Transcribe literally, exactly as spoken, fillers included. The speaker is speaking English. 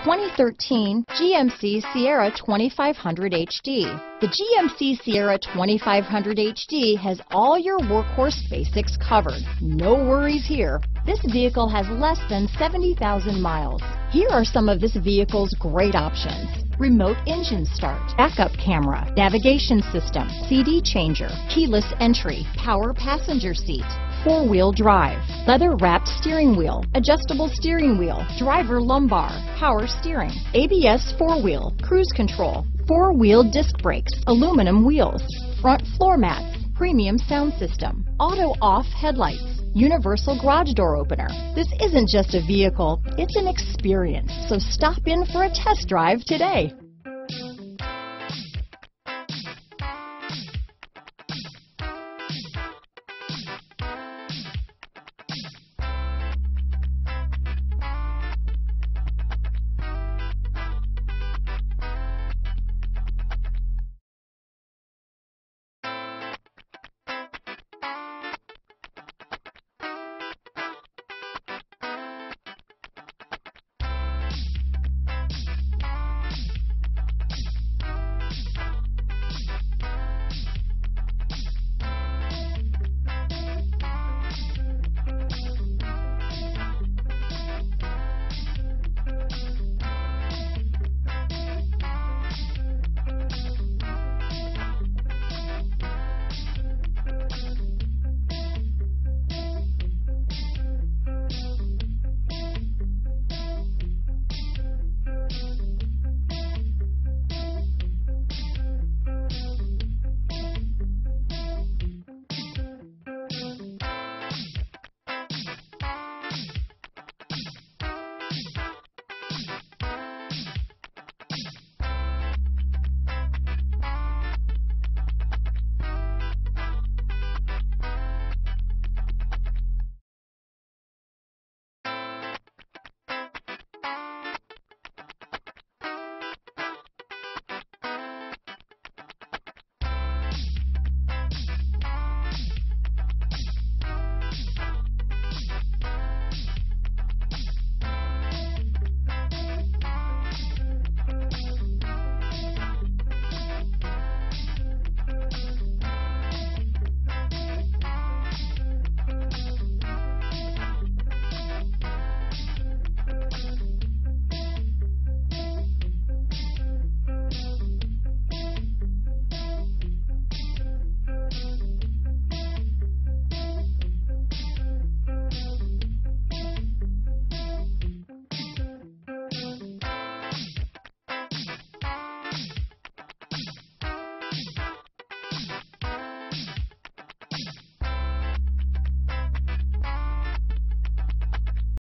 twenty thirteen G M C Sierra twenty-five hundred H D. The G M C Sierra twenty-five hundred H D has all your workhorse basics covered. No worries here. This vehicle has less than seventy thousand miles. Here are some of this vehicle's great options: remote engine start, backup camera, navigation system, C D changer, keyless entry, power passenger seat, four-wheel drive, leather-wrapped steering wheel, adjustable steering wheel, driver lumbar, power steering, A B S four-wheel, cruise control, four-wheel disc brakes, aluminum wheels, front floor mats, premium sound system, auto-off headlights, universal garage door opener. This isn't just a vehicle, it's an experience. So stop in for a test drive today.